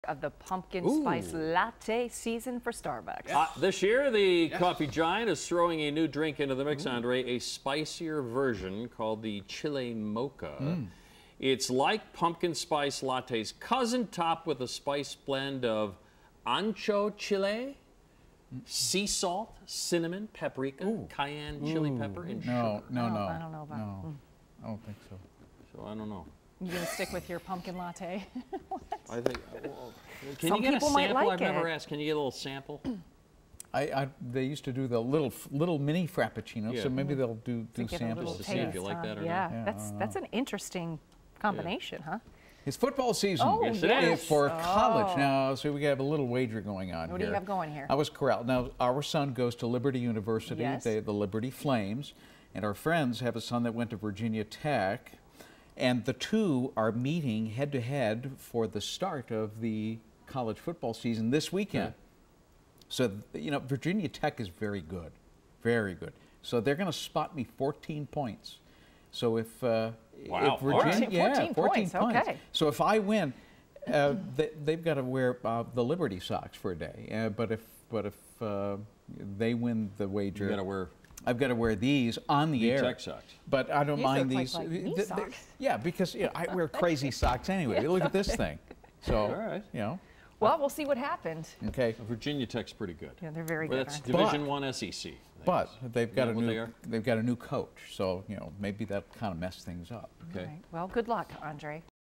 of the pumpkin spice latte season for Starbucks. This year, the coffee giant is throwing a new drink into the mix, Andre, a spicier version called the Chile Mocha. It's like pumpkin spice latte's cousin, topped with a spice blend of ancho chile, sea salt, cinnamon, paprika, cayenne chili pepper, and sugar. I don't know about I don't think so. So I don't know. You gonna stick with your pumpkin latte? I think. Can Some you get a people sample? might like I've never it. asked. Can you get a little sample? They used to do the little mini frappuccino, so maybe they'll do samples to see if you like that or not. not. That's an interesting combination, huh? It's football season Yes, it is. for college now, so we have a little wager going on here. What do you have going here? I was corralled. Now, our son goes to Liberty University, Yes. the Liberty Flames, and our friends have a son that went to Virginia Tech, and the two are meeting head-to-head for the start of the college football season this weekend. So, you know, Virginia Tech is very good, very good. So they're going to spot me 14 points. So if Virginia, 14 points. Okay. So if I win, they've got to wear the Liberty socks for a day. But if they win the wager, You got to wear. I've got to wear these on the air. Tech socks. But I don't mind look these. like me socks. Yeah, because I wear crazy socks anyway. Look at this thing. So All right. you know. Well, we'll see what happens. Okay. Virginia Tech's pretty good. Yeah, they're very Well, good. that's aren't they? Division I SEC. But they've got They've a new coach, so you know maybe that kind of messed things up. Okay. All right. Well, good luck, Andre.